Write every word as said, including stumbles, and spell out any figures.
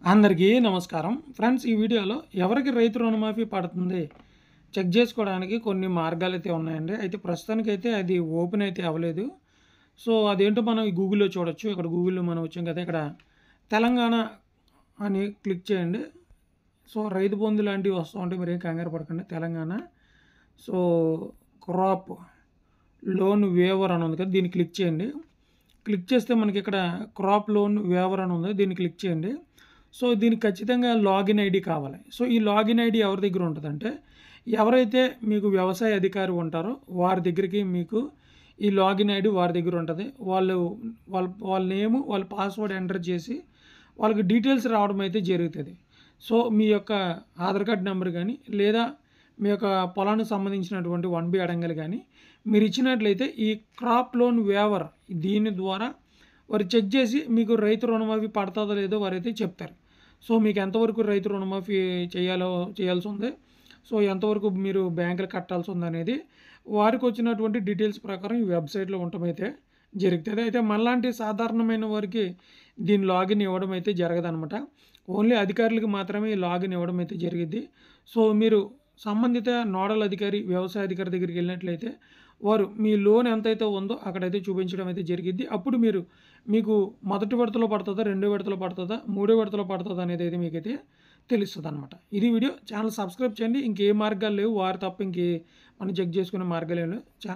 అందరికీ నమస్కారం. ఫ్రెండ్స్ ఈ వీడియోలో ఎవరికి రైతు రుణమాఫీ పడుతుంది చెక్ చేసుకోవడానికి కొన్ని మార్గాలైతే ఉన్నాయండి. అయితే ప్రస్తుతానికైతే అది ఓపెన్ అయితే అవ్వలేదు. సో అదేంటో మనం ఈ గూగుల్‌లో చూడొచ్చు. ఇక్కడ గూగుల్‌లో మనం వచ్చాం కదా! ఇక్కడ తెలంగాణ అని క్లిక్ చేయండి. సో రైతు బంధు లాంటివి వస్తూ ఉంటాయి. మీరేం కంగారు పడకండి. Telangana so crop loan waiver అని ఉంది కదా! దీన్ని క్లిక్ చేయండి. క్లిక్ చేస్తే మనకి ఇక్కడ క్రాప్ లోన్ వేవర్ అని ఉంది. దీన్ని క్లిక్ చేయండి. సో దీనికి ఖచ్చితంగా లాగిన్ ఐడీ కావాలి. సో ఈ లాగిన్ ఐడీ ఎవరి దగ్గర ఉంటుందంటే, ఎవరైతే మీకు వ్యవసాయ అధికారి ఉంటారో వారి దగ్గరికి మీకు ఈ లాగిన్ ఐడీ వారి దగ్గర ఉంటుంది. వాళ్ళు వాళ్ళ వాళ్ళ నేము, వాళ్ళ పాస్వర్డ్ ఎంటర్ చేసి వాళ్ళకి డీటెయిల్స్ రావడం అయితే జరుగుతుంది. సో మీ యొక్క ఆధార్ కార్డ్ నెంబర్ కానీ లేదా మీ యొక్క పొలానికి సంబంధించినటువంటి వన్ బి అడంగలు కానీ మీరు ఇచ్చినట్లయితే ఈ క్రాప్ లోన్ వేవర్ దీని ద్వారా వారు చెక్ చేసి మీకు రైతు రుణమాఫీ పడుతుందో లేదో వారైతే చెప్తారు. సో మీకు ఎంతవరకు రైతు రుణమాఫీ చేయాలో చేయాల్సి ఉంది, సో ఎంతవరకు మీరు బ్యాంకులు కట్టాల్సి ఉందనేది వారికి వచ్చినటువంటి డీటెయిల్స్ ప్రకారం ఈ వెబ్సైట్లో ఉండటమైతే జరుగుతుంది. అయితే మనలాంటి సాధారణమైన వారికి దీని లాగిన్ ఇవ్వడం అయితే జరగదనమాట. ఓన్లీ అధికారులకు మాత్రమే ఈ లాగిన్ ఇవ్వడం అయితే జరిగిద్ది. సో మీరు సంబంధిత నోడల్ అధికారి, వ్యవసాయ అధికారి దగ్గరికి వెళ్ళినట్లయితే వారు మీ లోన్ ఎంతైతే ఉందో అక్కడైతే చూపించడం అయితే జరిగిద్ది. అప్పుడు మీరు మీకు మొదటి విడతలో పడుతుందా, రెండో విడతలో పడుతుందా, మూడో విడతలో పడుతుందా అనేది అయితే మీకైతే తెలుస్తుందనమాట. ఇది వీడియో. ఛానల్ సబ్స్క్రైబ్ చేయండి. ఇంకే మార్గాలు లేవు. వారు తప్ప ఇంకే మనం చెక్ చేసుకునే మార్గాలు ఏమి లేవు.